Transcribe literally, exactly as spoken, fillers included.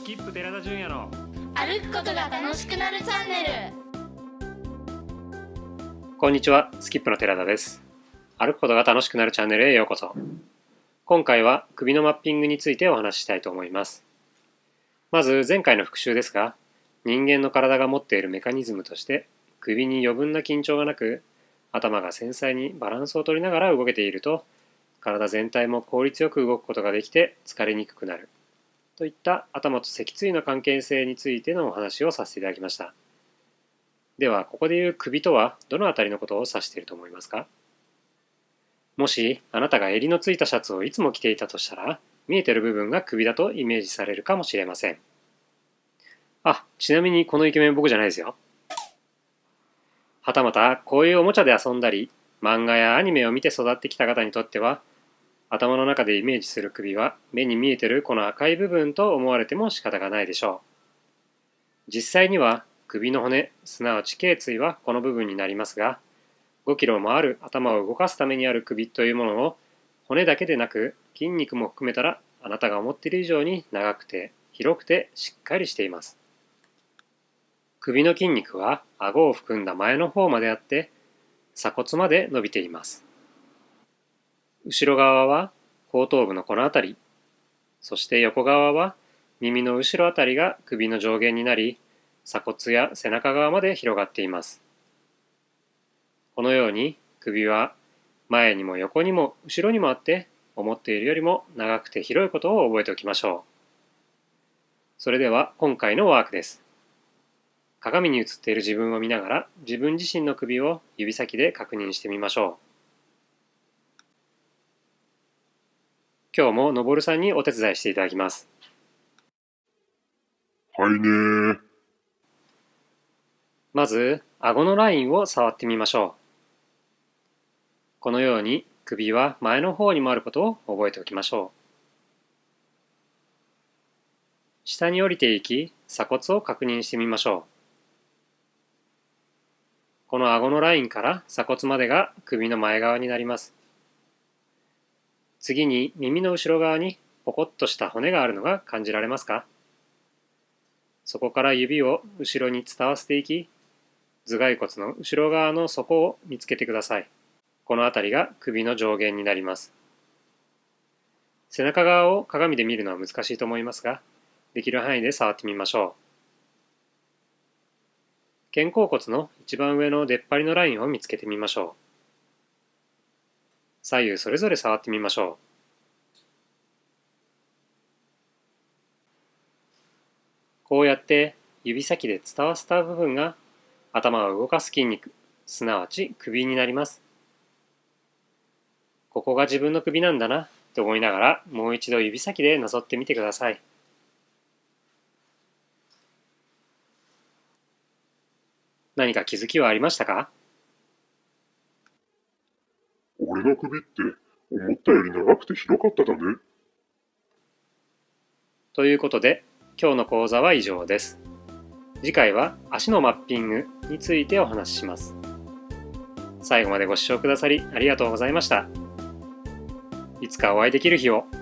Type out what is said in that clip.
キップ寺田純也の歩くことが楽しくなるチャンネル。こんにちは、スキップの寺田です。歩くことが楽しくなるチャンネルへようこそ。今回は首のマッピングについてお話ししたいと思います。まず前回の復習ですが、人間の体が持っているメカニズムとして首に余分な緊張がなく、頭が繊細にバランスを取りながら動けていると、体全体も効率よく動くことができて疲れにくくなるといった頭と脊椎の関係性についてのお話をさせていただきました。ではここでいう首とはどのあたりのことを指していると思いますか？もしあなたが襟のついたシャツをいつも着ていたとしたら、見えている部分が首だとイメージされるかもしれません。あ、ちなみにこのイケメン僕じゃないですよ。はたまたこういうおもちゃで遊んだり漫画やアニメを見て育ってきた方にとっては、頭の中でイメージする首は目に見えているこの赤い部分と思われても仕方がないでしょう。実際には首の骨、すなわち頸椎はこの部分になりますが、ごキロもある頭を動かすためにある首というものを骨だけでなく筋肉も含めたら、あなたが思っている以上に長くて広くてしっかりしています。首の筋肉は顎を含んだ前の方まであって、鎖骨まで伸びています。後ろ側は後頭部のこの辺り、そして横側は耳の後ろあたりが首の上限になり、鎖骨や背中側まで広がっています。このように首は前にも横にも後ろにもあって、思っているよりも長くて広いことを覚えておきましょう。それでは今回のワークです。鏡に映っている自分を見ながら、自分自身の首を指先で確認してみましょう。今日ものぼるさんにお手伝いしていただきます。 はいねー。 まず、顎のラインを触ってみましょう。このように首は前の方にもあることを覚えておきましょう。下に降りていき、鎖骨を確認してみましょう。この顎のラインから鎖骨までが首の前側になります。次に耳の後ろ側にポコッとした骨があるのが感じられますか？そこから指を後ろに伝わせていき、頭蓋骨の後ろ側の底を見つけてください。この辺りが首の上限になります。背中側を鏡で見るのは難しいと思いますが、できる範囲で触ってみましょう。肩甲骨の一番上の出っ張りのラインを見つけてみましょう。左右それぞれ触ってみましょう。こうやって指先で伝わせた部分が頭を動かす筋肉、すなわち首になります。ここが自分の首なんだなと思いながら、もう一度指先でなぞってみてください。何か気づきはありましたか？ 俺の首って思ったより長くて広かっただね。 ということで、今日の講座は以上です。次回は足のマッピングについてお話しします。最後までご視聴くださりありがとうございました。いつかお会いできる日を。